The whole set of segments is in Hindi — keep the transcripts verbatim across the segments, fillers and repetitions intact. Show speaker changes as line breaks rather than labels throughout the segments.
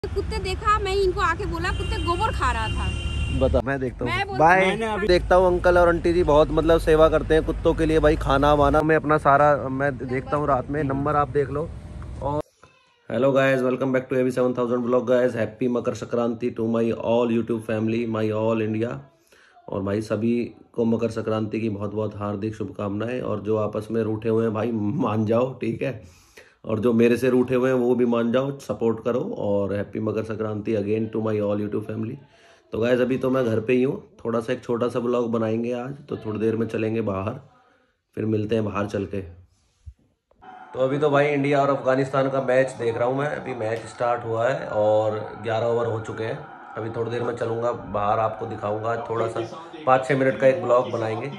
कुत्ते देखा, मैं इनको आके बोला कुत्ते गोबर खा रहा था।
बता मैं देखता हूँ
भाई
अभी देखता हूँ अंकल और आंटी जी बहुत मतलब सेवा करते हैं कुत्तों के लिए भाई, खाना वाना मैं अपना सारा मैं देखता हूँ रात में, नंबर आप देख लो। और hello guys, welcome back to AV seven thousand blog guys. Happy Makar Sankranti to my all YouTube family, my all India. और भाई सभी को मकर संक्रांति की बहुत बहुत हार्दिक शुभकामनाएं। और जो आपस में रूठे हुए हैं भाई मान जाओ, ठीक है। और जो मेरे से रूठे हुए हैं वो भी मान जाओ, सपोर्ट करो। और happy Makar Sankranti again to my all YouTube family. तो गाइस अभी तो मैं घर पे ही हूँ, थोड़ा सा एक छोटा सा ब्लॉग बनाएंगे आज, तो थोड़ी देर में चलेंगे बाहर, फिर मिलते हैं बाहर चल के। तो अभी तो भाई इंडिया और अफगानिस्तान का मैच देख रहा हूँ मैं। अभी मैच स्टार्ट हुआ है और ग्यारह ओवर हो चुके हैं। अभी थोड़ी देर में चलूँगा बाहर, आपको दिखाऊँगा थोड़ा सा, पाँच छः मिनट का एक ब्लॉग बनाएंगे।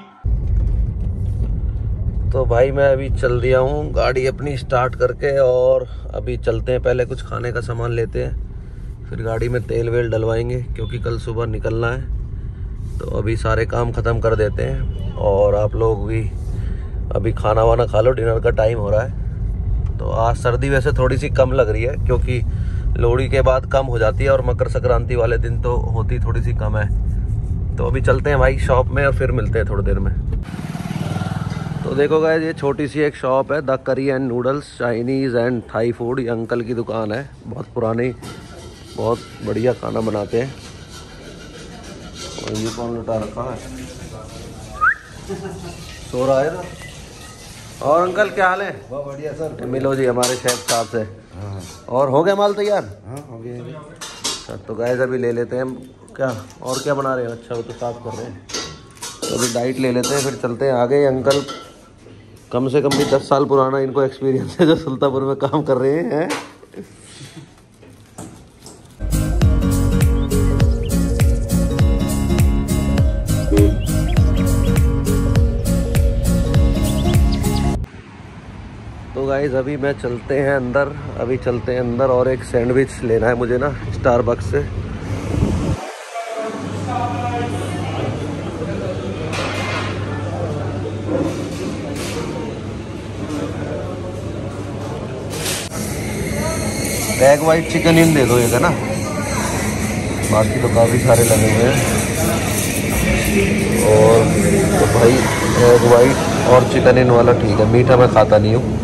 तो भाई मैं अभी चल दिया हूँ गाड़ी अपनी स्टार्ट करके, और अभी चलते हैं, पहले कुछ खाने का सामान लेते हैं, फिर गाड़ी में तेल वेल डलवाएंगे क्योंकि कल सुबह निकलना है। तो अभी सारे काम ख़त्म कर देते हैं और आप लोग भी अभी खाना वाना खा लो, डिनर का टाइम हो रहा है। तो आज सर्दी वैसे थोड़ी सी कम लग रही है क्योंकि लोहड़ी के बाद कम हो जाती है और मकर संक्रांति वाले दिन तो होती थोड़ी सी कम है। तो अभी चलते हैं भाई शॉप में और फिर मिलते हैं थोड़ी देर में। तो देखो गाइस, ये छोटी सी एक शॉप है, the curry and noodles Chinese and Thai food. ये अंकल की दुकान है, बहुत पुरानी, बहुत बढ़िया खाना बनाते हैं। और ये कौन लुटा रखा है, सो रहा है ना। और अंकल क्या हाल है?
बहुत बढ़िया सर।
मिलो जी हमारे शेफ साहब से। हाँ। और हो गया माल तैयार?
हाँ हो गया।
अच्छा तो गाइस अभी ले लेते हैं हम क्या, और क्या बना रहे हैं? अच्छा वो तो साफ कर रहे हैं। तो अभी डाइट ले लेते हैं, फिर चलते हैं आगे। अंकल कम से कम भी दस साल पुराना इनको एक्सपीरियंस है जो सुल्तानपुर में काम कर रहे हैं। तो गाइस अभी मैं चलते हैं अंदर, अभी चलते हैं अंदर और एक सैंडविच लेना है मुझे ना स्टारबक्स से। एग वाइट चिकन इन दे दो एक, है ना, बाकी तो काफ़ी सारे लगे हुए हैं। और तो भाई एग वाइट और चिकन इन वाला ठीक है, मीठा मैं खाता नहीं हूँ।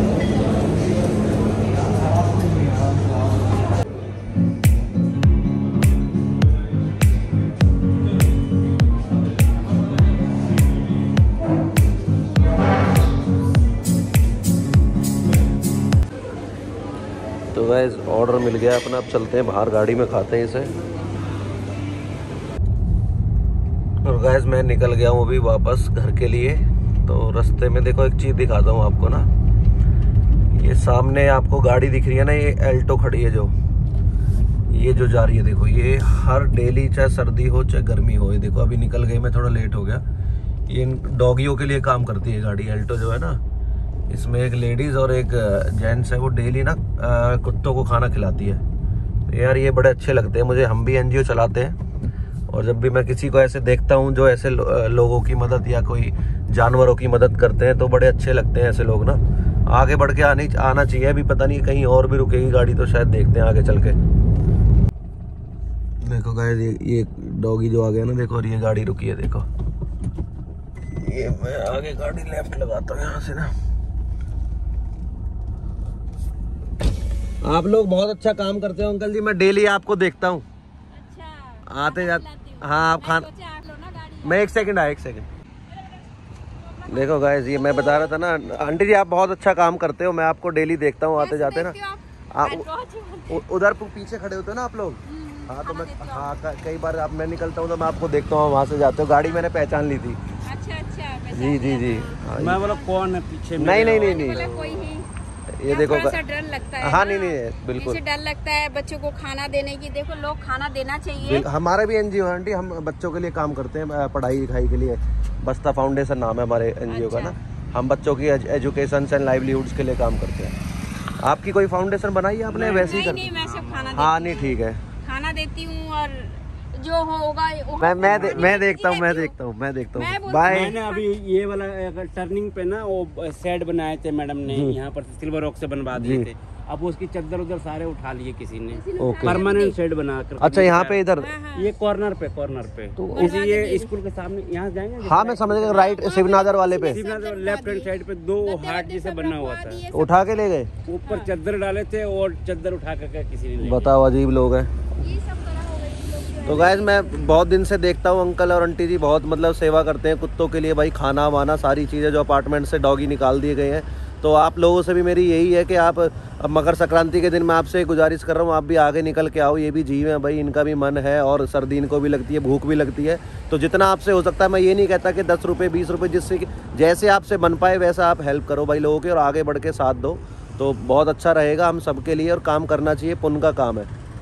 तो गाइस ऑर्डर मिल गया अपना, अब चलते हैं बाहर, गाड़ी में खाते हैं इसे। और गाइस मैं निकल गया हूँ अभी वापस घर के लिए। तो रास्ते में देखो एक चीज़ दिखाता हूँ आपको ना, ये सामने आपको गाड़ी दिख रही है ना, ये एल्टो खड़ी है जो, ये जो जा रही है देखो, ये हर डेली चाहे सर्दी हो चाहे गर्मी हो, ये देखो अभी निकल गई, मैं थोड़ा लेट हो गया। ये डॉगियों के लिए काम करती है गाड़ी, एल्टो जो है ना। इसमें एक लेडीज़ और एक जेंट्स है, वो डेली ना कुत्तों को खाना खिलाती है। तो यार ये बड़े अच्छे लगते हैं मुझे, हम भी एनजीओ चलाते हैं और जब भी मैं किसी को ऐसे देखता हूँ जो ऐसे लो, लोगों की मदद या कोई जानवरों की मदद करते हैं तो बड़े अच्छे लगते हैं ऐसे लोग ना। आगे बढ़ के आने आना चाहिए। अभी पता नहीं कहीं और भी रुकेगी गाड़ी, तो शायद देखते हैं आगे चल के। देखो गाइस ये, ये डॉगी जो आ गया ना देखो, और ये गाड़ी रुकी है देखो। ये मैं आगे गाड़ी लेफ्ट लगाता हूँ यहाँ से ना। आप लोग बहुत अच्छा काम करते हो अंकल जी, मैं डेली आपको देखता हूँ। अच्छा, आते जाते। हाँ आप खान, मैं एक सेकंड आया, एक सेकंड। देखो गाइस ये मैं बता रहा था ना, आंटी जी आप बहुत अच्छा काम करते हो, मैं आपको डेली देखता हूँ आते जाते ना। आप उधर पीछे खड़े होते हो ना आप लोग। हाँ तो मैं, हाँ कई बार आप मैं निकलता हूँ तो मैं आपको देखता हूँ, वहाँ से जाते हो, गाड़ी मैंने पहचान ली थी। अच्छा अच्छा, जी जी जी।
मैं बोला कौन है पीछे?
नहीं नहीं नहीं नहीं, ये देखो
थोड़ा डर लगता है।
हाँ नहीं नहीं बिल्कुल
डर लगता है बच्चों को खाना देने की। देखो लोग खाना देना चाहिए।
हमारा भी एनजीओ है आंटी, हम बच्चों के लिए काम करते हैं, पढ़ाई लिखाई के लिए। बस्ता फाउंडेशन नाम है हमारे एनजीओ का ना। हम बच्चों की एजुकेशन एंड लाइवलीहुड्स के लिए काम करते हैं। आपकी कोई फाउंडेशन बनाई है आपने? वैसे ही कर...
नहीं, मैं सब खाना
हाँ नहीं ठीक है,
खाना देती हूँ और जो होगा
मैं मैं दे, मैं देखता हूँ मैं देखता हूँ मैं देखता हूँ बाय।
मैंने अभी ये वाला टर्निंग पे ना वो सेट बनाए थे मैडम ने, यहाँ पर सिल्वर रॉक से बनवा दिए थे। अब उसकी चद्दर उधर सारे उठा लिए किसी ने,
ओके।
परमानेंट शेड बना कर।
अच्छा, यहाँ पे इधर
ये कॉर्नर पे कॉर्नर पे
तो
इसी ये स्कूल के सामने यहाँ जाएंगे।
हाँ मैं समझ गया, राइट शिवनादर वाले पे
लेफ्ट हैंड साइड पे दो हाट जैसे बना हुआ था,
उठा के ले गए।
ऊपर चद्दर डाले थे और चद्दर उठा कर किसी ने ले
बताओ, अजीब लोग हैं।
ये सब करा होगा इन लोग जो है।
तो गाइज मैं बहुत दिन से देखता हूँ अंकल और आंटी जी बहुत मतलब सेवा करते हैं कुत्तों के लिए भाई, खाना वाना सारी चीज़ें जो अपार्टमेंट से डॉगी निकाल दिए गए हैं। तो आप लोगों से भी मेरी यही है कि आप अब मकर संक्रांति के दिन मैं आपसे गुजारिश कर रहा हूँ, आप भी आगे निकल के आओ। ये भी जीव है भाई, इनका भी मन है और सर्दी इनको भी लगती है, भूख भी लगती है। तो जितना आपसे हो सकता है, मैं ये नहीं कहता कि दस रुपये बीस रुपये, जिससे जैसे आपसे बन पाए वैसा आप हेल्प करो भाई लोगों के, और आगे बढ़ के साथ दो तो बहुत अच्छा रहेगा हम सबके लिए, और काम करना चाहिए, पुण्य का काम है।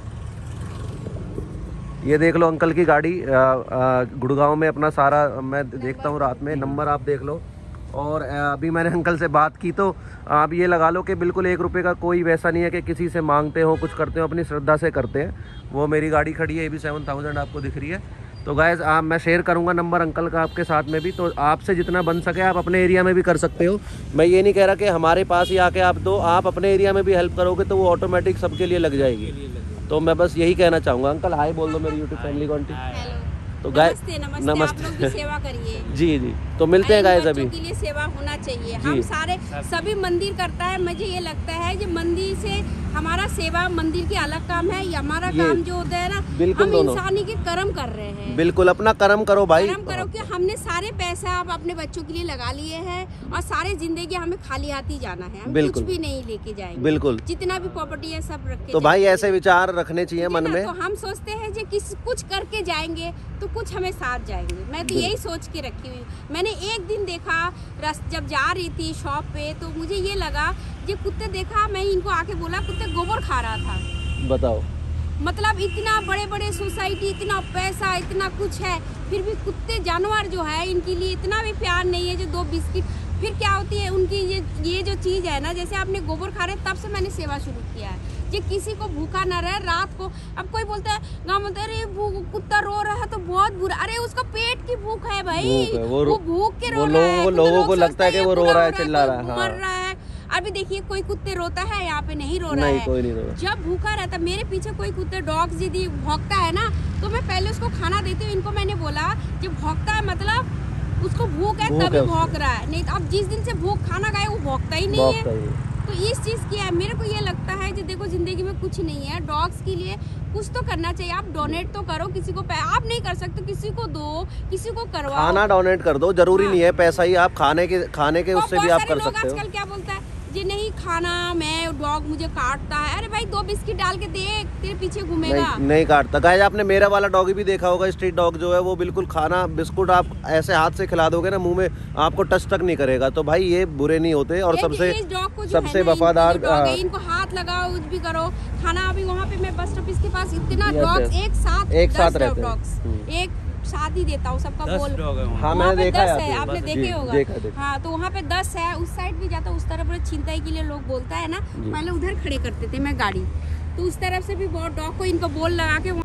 ये देख लो अंकल की गाड़ी, गुड़गांव में अपना सारा मैं देखता हूँ रात में, नंबर आप देख लो। और अभी मैंने अंकल से बात की तो आप ये लगा लो कि बिल्कुल एक रुपये का कोई वैसा नहीं है कि किसी से मांगते हो कुछ करते हो, अपनी श्रद्धा से करते हैं। वो मेरी गाड़ी खड़ी है, ये भी सेवन थाउजेंड आपको दिख रही है। तो गाइज आप मैं शेयर करूंगा नंबर अंकल का आपके साथ में भी, तो आपसे जितना बन सके आप अपने एरिया में भी कर सकते हो। मैं ये नहीं कह रहा कि हमारे पास ही आके आप दो, आप अपने एरिया में भी हेल्प करोगे तो वो ऑटोमेटिक सबके लिए लग जाएगी। तो मैं बस यही कहना चाहूँगा। अंकल हाय बोल दो मेरी यूट्यूब फैमिली को। आंटी
हेलो,
तो गाय
नमस्ते, नमस्ते,
नमस्ते।
आप लोग भी सेवा करिए।
जी जी, तो मिलते हैं गाइस अभी।
बच्चों के लिए सेवा होना चाहिए। हम सारे सभी मंदिर करता है, मुझे ये लगता है कि मंदिर से हमारा सेवा, मंदिर की अलग काम है, ये हमारा काम जो होता है ना,
बिल्कुल
हम इंसानी के कर्म कर रहे हैं।
बिल्कुल अपना कर्म करो भाई,
कर्म करो कि हमने सारे पैसा आप अपने बच्चों के लिए लगा लिए हैं और सारे जिंदगी हमें खाली हाथ ही जाना है, हम कुछ भी नहीं लेके जाएंगे।
बिल्कुल
जितना भी प्रॉपर्टी है सब रख के
तो भाई ऐसे विचार रखने चाहिए मन में।
तो हम सोचते हैं जो किस कुछ करके जाएंगे तो कुछ हमें साथ जाएंगे। मैं तो यही सोच के रखी हुई। मैंने एक दिन देखा रस जब जा रही थी शॉप पे, तो मुझे ये लगा ये कुत्ते देखा, मैं इनको आके बोला कुत्ते गोबर खा रहा था।
बताओ,
मतलब इतना बड़े बड़े सोसाइटी, इतना पैसा, इतना कुछ है, फिर भी कुत्ते जानवर जो है इनके लिए इतना भी प्यार नहीं है जो दो बिस्किट। फिर क्या होती है उनकी ये ये जो चीज़ है ना, जैसे आपने गोबर खा रहे, तब से मैंने सेवा शुरू किया है कि किसी को भूखा न रहे रात को। अब कोई बोलता है गाँव में, अरे कुत्ता रो रहा है तो बहुत बुरा, अरे उसका पेट की भूख है भाई,
भूख है, वो,
वो भूख के रो
वो
रहा है।
लोगों को लोगों को लगता है कि वो रो रहा है, चिल्ला रहा है,
मर रहा है। अभी देखिए कोई कुत्ते रोता है, यहाँ पे नहीं रो रहा
नहीं,
है।
कोई नहीं रो रहा।
जब भूखा रहता, मेरे पीछे कोई कुत्ते डॉग यदि भौंकता है ना, तो मैं पहले उसको खाना देती हूँ। इनको मैंने बोला जब भौंकता है मतलब उसको भूख है तभी भौंक रहा है, नहीं तो अब जिस दिन से भूख खाना खाए वो भौंकता ही नहीं है। तो इस चीज़ की है, मेरे को ये लगता है कि देखो जिंदगी में कुछ नहीं है, डॉग्स के लिए कुछ तो करना चाहिए। आप डोनेट तो करो, किसी को आप नहीं कर सकते किसी को दो, किसी को करवाओ,
खाना डोनेट कर दो, जरूरी नहीं है पैसा ही, आप खाने के खाने के उससे भी आप कर सकते हो।
आजकल क्या बोलता है जी, नहीं खाना, मैं डॉग मुझे काटता है। अरे भाई दो बिस्किट डाल के दे, तेरे पीछे घूमेगा।
नहीं, नहीं काटता। गाइस आपने मेरा वाला डॉगी भी देखा होगा, स्ट्रीट डॉग जो है वो बिल्कुल खाना बिस्कुट आप ऐसे हाथ से खिला दोगे ना मुंह में, आपको टच तक नहीं करेगा। तो भाई ये बुरे नहीं होते, और सबसे सबसे वफादार,
इनको हाथ लगाओ, कुछ भी करो, खाना। अभी वहाँ पे मैं बस स्टॉप के पास इतना डॉग्स एक साथ
एक साथ रहते हैं,
एक साथ ही देता हूँ सबका बोल।
हाँ मैंने देखा है,
आपने देखे होगा। हाँ तो वहाँ पे दस है, उस साइड भी जाता, उस तरफ छिनताई के लिए लोग बोलता है ना, पहले उधर खड़े करते थे मैं गाड़ी, तो उस तरफ से भी बहुत डॉग को इनको बोल लगा के।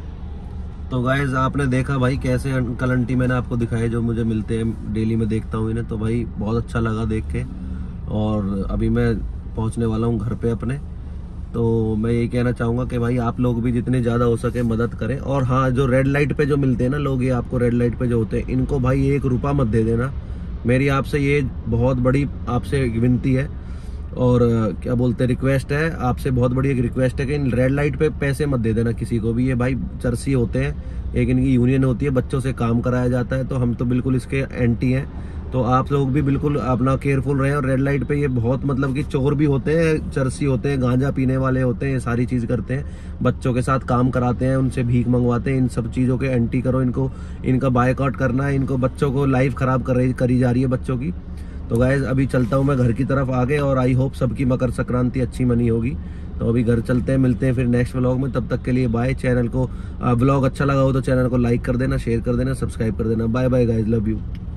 तो गाइज आपने देखा भाई कैसे अंकल आंटी मैंने आपको दिखाए जो मुझे मिलते हैं, डेली में देखता हूँ इन्हें, तो भाई बहुत अच्छा लगा देख के। और अभी मैं पहुँचने वाला हूँ घर पे अपने, तो मैं ये कहना चाहूँगा कि भाई आप लोग भी जितने ज़्यादा हो सके मदद करें। और हाँ, जो रेड लाइट पे जो मिलते हैं ना लोग, ये आपको रेड लाइट पे जो होते हैं, इनको भाई एक रुपया मत दे देना, मेरी आपसे ये बहुत बड़ी आपसे विनती है। और क्या बोलते हैं, रिक्वेस्ट है आपसे, बहुत बड़ी एक रिक्वेस्ट है कि इन रेड लाइट पे पैसे मत दे देना किसी को भी। ये भाई चर्सी होते हैं, एक इनकी यूनियन होती है, बच्चों से काम कराया जाता है, तो हम तो बिल्कुल इसके एंटी हैं। तो आप लोग भी बिल्कुल अपना केयरफुल रहें। और रेड लाइट पे ये बहुत मतलब कि चोर भी होते हैं, चर्सी होते हैं, गांजा पीने वाले होते हैं, ये सारी चीज़ करते हैं, बच्चों के साथ काम कराते हैं, उनसे भीख मंगवाते हैं। इन सब चीज़ों के एंटी करो, इनको इनका बायकॉट करना है, इनको बच्चों को लाइफ खराब कर रही करी जा रही है बच्चों की। तो गाइस अभी चलता हूँ मैं घर की तरफ आगे, और आई होप सबकी मकर संक्रांति अच्छी मनी होगी। तो अभी घर चलते हैं, मिलते हैं फिर नेक्स्ट व्लॉग में, तब तक के लिए बाय। चैनल को व्लॉग अच्छा लगा हो तो चैनल को लाइक कर देना, शेयर कर देना, सब्सक्राइब कर देना। Bye bye guys, love you.